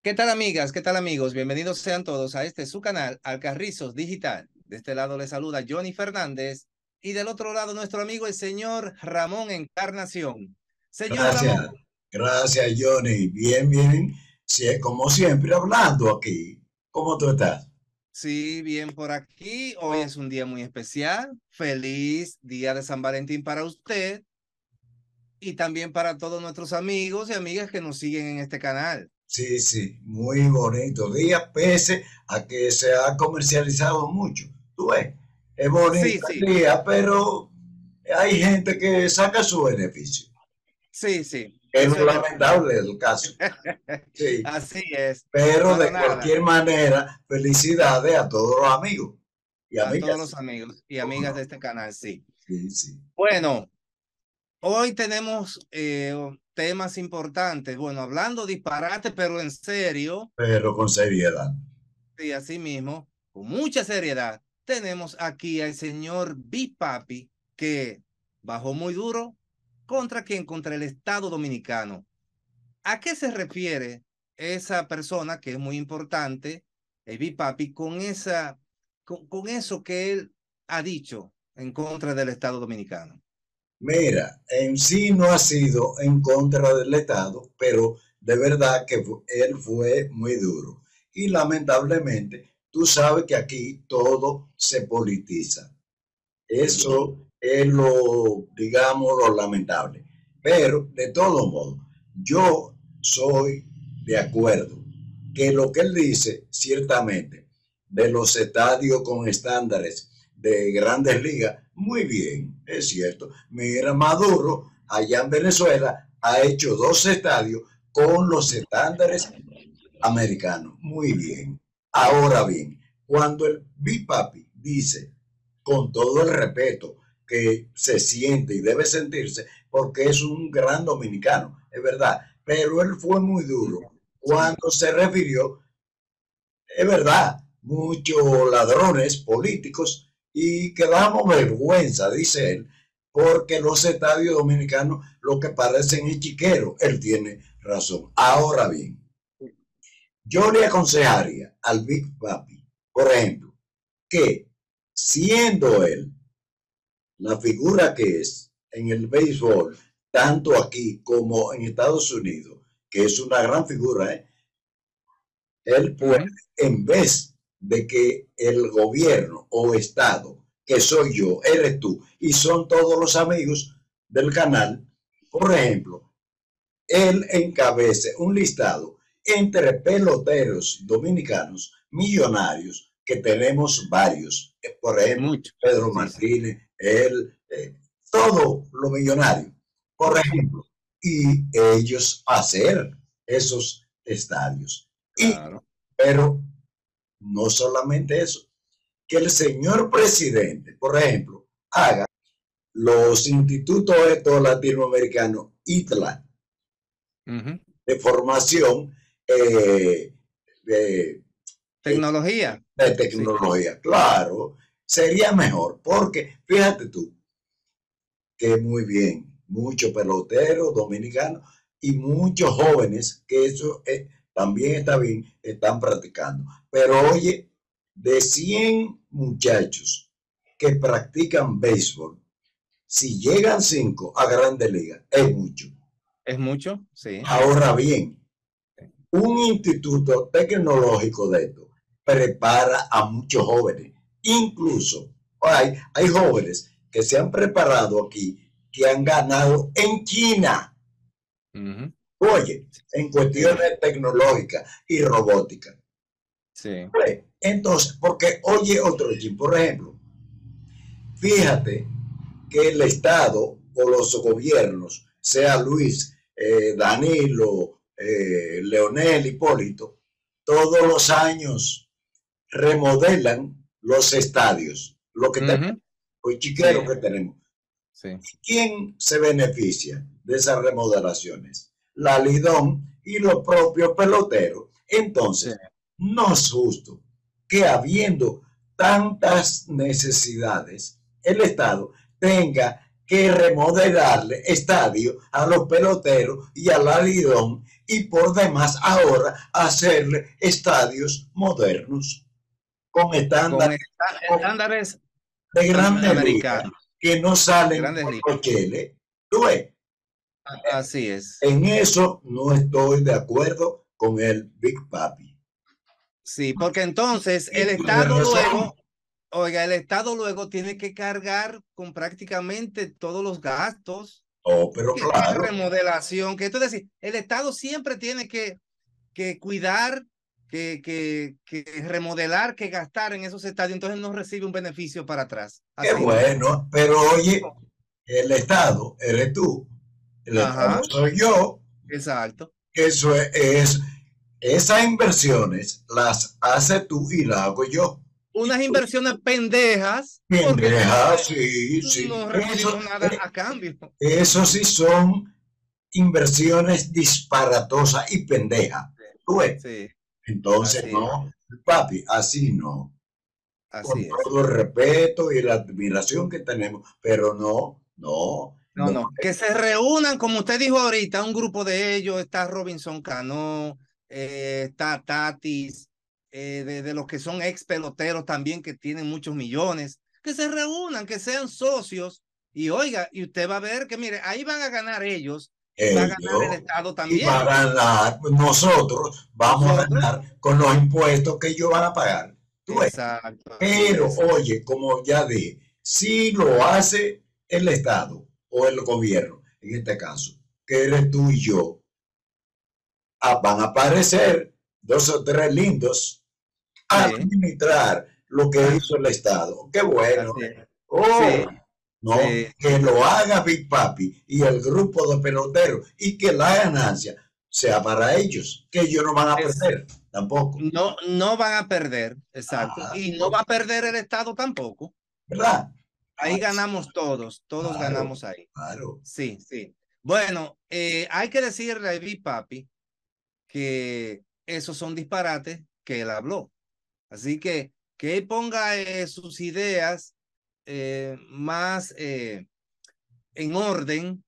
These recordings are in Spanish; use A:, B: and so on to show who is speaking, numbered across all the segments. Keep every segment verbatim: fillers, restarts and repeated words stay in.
A: ¿Qué tal amigas? ¿Qué tal amigos? Bienvenidos sean todos a este su canal, Alcarrizos Digital. De este lado les saluda Johnny Fernández y del otro lado nuestro amigo el señor Ramón Encarnación. Señor Ramón.
B: Gracias, gracias Johnny. Bien, bien. Sí, como siempre hablando aquí. ¿Cómo tú estás?
A: Sí, bien por aquí. Hoy es un día muy especial. Feliz día de San Valentín para usted y también para todos nuestros amigos y amigas que nos siguen en este canal.
B: Sí, sí, muy bonito día, pese a que se ha comercializado mucho. Tú ves, es
A: Sí,
B: bonito
A: sí,
B: el día, pero hay gente que saca su beneficio.
A: sí, sí.
B: Es
A: Eso
B: lo
A: es verdad.
B: lamentable del caso. Sí,
A: Así es.
B: pero
A: Pero
B: de
A: nada.
B: cualquier manera, felicidades a todos los amigos y
A: A todos
B: amigas.
A: los amigos y
B: ¿Cómo
A: amigas de
B: no?
A: este canal, sí.
B: Sí, sí.
A: Bueno, hoy tenemos eh, temas importantes. Bueno, hablando disparate, pero en serio,
B: Pero con seriedad.
A: y así mismo, con mucha seriedad, tenemos aquí al señor Big Papi, que bajó muy duro. ¿Contra quién? Contra el Estado Dominicano. ¿A qué se refiere esa persona que es muy importante, el Big Papi, con esa, con, con eso que él ha dicho en contra del Estado Dominicano?
B: Mira, en sí no ha sido en contra del Estado, pero de verdad que fu- él fue muy duro. Y lamentablemente, tú sabes que aquí todo se politiza. Eso es lo, digamos, lo lamentable. Pero, de todo modo, yo soy de acuerdo que lo que él dice, ciertamente, de los estadios con estándares de grandes ligas, muy bien, es cierto. Mira, Maduro, allá en Venezuela, ha hecho dos estadios con los estándares americano. Muy bien. Ahora bien, cuando el Big Papi dice, con todo el respeto que se siente y debe sentirse, porque es un gran dominicano, es verdad, pero él fue muy duro
A: Sí.
B: cuando se refirió, es verdad, muchos ladrones políticos y que damos vergüenza, dice él, porque los estadios dominicanos lo que parecen es chiqueros. Él tiene razón. Ahora bien, yo le aconsejaría al Big Papi, por ejemplo, que siendo él la figura que es en el béisbol, tanto aquí como en Estados Unidos, que es una gran figura, ¿eh? Él puede,
A: Ujú.
B: en vez de que el gobierno o Estado, que soy yo, eres tú, y son todos los amigos del canal, por ejemplo, él encabece un listado entre peloteros dominicanos millonarios, que tenemos varios, eh, por ejemplo,
A: Mucho.
B: Pedro
A: Sí, sí.
B: Martínez, él, eh, todos los millonarios, por ejemplo, y ellos hacer esos estadios. Y,
A: Claro.
B: pero no solamente eso, que el señor presidente, por ejemplo, haga los institutos estos latinoamericanos, I T L A,
A: Ujú.
B: de formación eh, de,
A: Tecnología.
B: de
A: Sí.
B: tecnología. Claro, sería mejor, porque fíjate tú que muy bien, muchos peloteros dominicanos y muchos jóvenes, que eso eh, también está bien, están practicando. Pero oye, de cien muchachos que practican béisbol, si llegan cinco a grandes ligas, es mucho.
A: ¿Es mucho? Sí.
B: Ahora bien, un instituto tecnológico de esto prepara a muchos jóvenes. Incluso hay, hay jóvenes que se han preparado aquí, que han ganado en China.
A: Ujú.
B: Oye, en
A: Sí,
B: cuestiones tecnológicas y robótica.
A: sí.
B: Entonces, porque oye otro chip, por ejemplo, fíjate que el Estado o los gobiernos, sea Luis, eh, Danilo, eh, Leonel, Hipólito, todos los años remodelan los estadios, lo que tenemos,
A: Ujú.
B: los chiqueros
A: Sí,
B: que tenemos.
A: sí.
B: ¿Quién se beneficia de esas remodelaciones? La Lidón y los propios peloteros.
A: Sí.
B: Entonces, no es justo que habiendo tantas necesidades, el Estado tenga que remodelarle estadio a los peloteros y a la Lidón, y por demás ahora hacerle estadios modernos con estándares,
A: con estándares
B: de grandes ligas
A: americanos,
B: que no salen
A: grandes
B: por
A: ligas.
B: los cheles. ¿Tú ves?
A: Así es.
B: En eso no estoy de acuerdo con el Big Papi.
A: Sí, porque entonces el Estado luego, oiga, el Estado luego tiene que cargar con prácticamente todos los gastos.
B: Oh, pero
A: que
B: claro.
A: Remodelación, que esto es decir, el Estado siempre tiene que, que cuidar, que, que, que remodelar, que gastar en esos estadios, entonces no recibe un beneficio para atrás.
B: Qué
A: Así,
B: bueno,
A: ¿no?
B: pero oye, el Estado eres tú, el
A: Ajá,
B: Estado soy yo.
A: exacto.
B: Eso es, es, esas inversiones las hace tú y las hago yo.
A: Unas inversiones pendejas, porque
B: Pendeja, sí, sí.
A: no
B: Eso,
A: recibimos nada a cambio.
B: eso sí son inversiones disparatosas y pendejas. ¿Tú ves?
A: Sí,
B: Entonces,
A: así es.
B: no, papi, así no. Con
A: Así es.
B: todo el respeto y la admiración que tenemos, pero no, no,
A: No,
B: no.
A: no, que se reúnan, como usted dijo ahorita, un grupo de ellos, está Robinson Cano, eh, está Tatis, eh, de, de los que son ex peloteros también, que tienen muchos millones, que se reúnan, que sean socios, y oiga, y usted va a ver que, mire, ahí van a ganar ellos, y va a ganar el
B: Ellos,
A: Estado
B: y va a
A: también.
B: ganar, nosotros vamos a
A: Nosotros.
B: ganar con los impuestos que ellos van a pagar. ¿Tú ves?
A: Exacto, así
B: Pero,
A: es.
B: oye, como ya dije, si lo hace el Estado o el gobierno, en este caso, que eres tú y yo, ah, van a aparecer dos o tres lindos a
A: Sí,
B: administrar lo que hizo el Estado. Qué bueno.
A: así es.
B: Oh,
A: Sí,
B: no,
A: sí.
B: que lo haga Big Papi y el grupo de peloteros y que la ganancia sea para ellos, que ellos no van a
A: Es,
B: perder tampoco.
A: no, no van a perder, exacto,
B: Ah,
A: y no va a perder el Estado tampoco.
B: ¿verdad?
A: Ahí ganamos todos, todos
B: Claro,
A: ganamos ahí.
B: claro.
A: Sí, sí. Bueno, eh, hay que decirle a Big Papi que esos son disparates que él habló. Así que que él ponga eh, sus ideas eh, más eh, en orden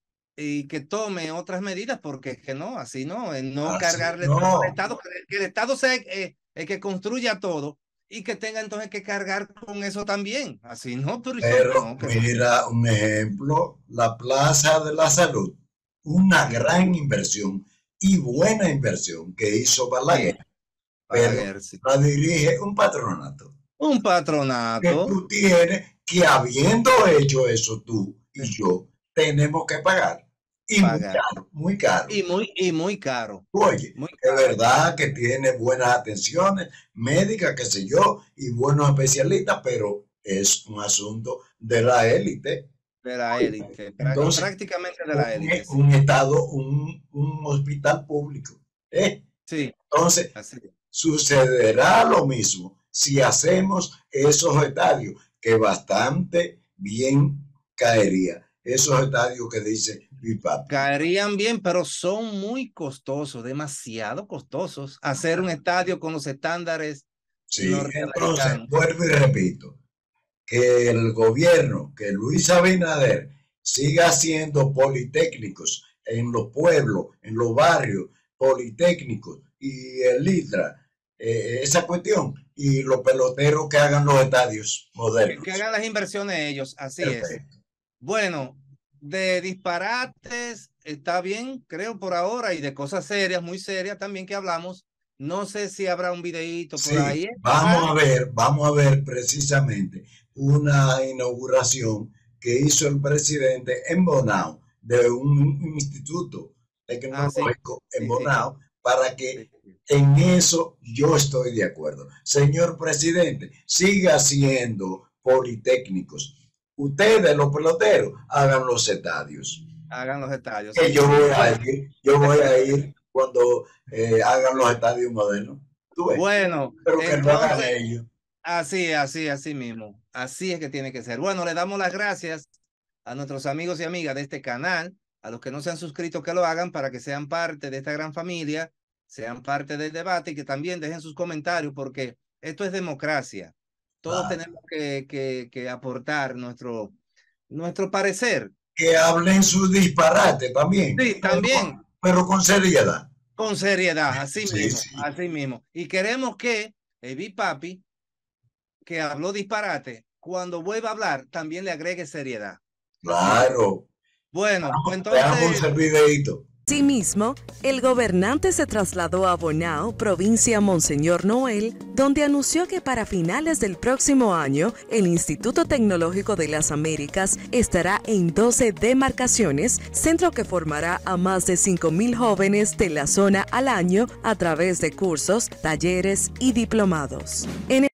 A: y que tome otras medidas, porque es que no, así no, eh, no
B: Así,
A: cargarle todo al
B: no,
A: Estado, que, que el Estado sea eh, el que construya todo y que tenga entonces que cargar con eso también. Así no, pero eso
B: pero
A: no, que
B: mira un ejemplo, la Plaza de la Salud, una gran inversión y buena inversión que hizo
A: sí,
B: Balaguer, pero
A: Balaguer, sí.
B: la dirige un patronato.
A: Un
B: Que
A: patronato.
B: tú tienes que, habiendo hecho eso tú y yo, tenemos que pagar. Y muy
A: Pagar.
B: caro, muy caro.
A: Y muy, y muy caro.
B: Oye,
A: Muy
B: es
A: caro.
B: verdad que tiene buenas atenciones médicas, qué sé yo, y buenos especialistas, pero es un asunto de la élite.
A: De la élite.
B: Entonces,
A: Prácticamente de la
B: un,
A: élite, sí.
B: un estado, un, un hospital público. ¿eh?
A: Sí.
B: Entonces,
A: Así.
B: sucederá lo mismo si hacemos esos estadios, que bastante bien caería. Esos estadios que dice mi papi.
A: Caerían bien, pero son muy costosos, demasiado costosos. Hacer un estadio con los estándares
B: Sí, entonces,
A: norteamericanos.
B: vuelvo y repito, que el gobierno, que Luis Abinader siga haciendo politécnicos en los pueblos, en los barrios, politécnicos y el ITRA, eh, esa cuestión, y los peloteros que hagan los estadios modernos.
A: Que, que hagan las inversiones ellos, así
B: Perfecto.
A: es. Bueno, de disparates está bien, creo por ahora, y de cosas serias, muy serias también que hablamos. No sé si habrá un videíto por
B: Sí,
A: ahí.
B: vamos a ver, vamos a ver precisamente una inauguración que hizo el presidente en Bonao de un instituto
A: Ah, sí,
B: tecnológico en
A: sí, sí,
B: Bonao, para que
A: sí, sí.
B: en eso yo estoy de acuerdo. Señor presidente, siga haciendo politécnicos. Ustedes, los peloteros, hagan los estadios.
A: Hagan los estadios.
B: Que
A: Sí,
B: yo
A: sí.
B: voy a
A: Bueno,
B: ir, yo voy a ir cuando eh, hagan los estadios modernos. ¿Tú ves?
A: bueno,
B: Pero que lo hagan
A: entonces,
B: ellos.
A: así, así, así mismo. Así es que tiene que ser. Bueno, le damos las gracias a nuestros amigos y amigas de este canal, a los que no se han suscrito, que lo hagan para que sean parte de esta gran familia, sean parte del debate y que también dejen sus comentarios, porque esto es democracia. Todos
B: Claro.
A: tenemos que, que, que aportar nuestro, nuestro parecer.
B: Que hablen su disparate también.
A: Sí, también.
B: pero con seriedad.
A: Con seriedad, así
B: Sí,
A: mismo,
B: sí.
A: así mismo. Y queremos que el Big Papi, que habló disparate, cuando vuelva a hablar, también le agregue seriedad. Así que,
B: Claro.
A: bueno, pues
B: Veamos
A: entonces,
B: el videito.
C: Asimismo, el gobernante se trasladó a Bonao, provincia Monseñor Noel, donde anunció que para finales del próximo año, el Instituto Tecnológico de las Américas estará en doce demarcaciones, centro que formará a más de cinco mil jóvenes de la zona al año a través de cursos, talleres y diplomados. En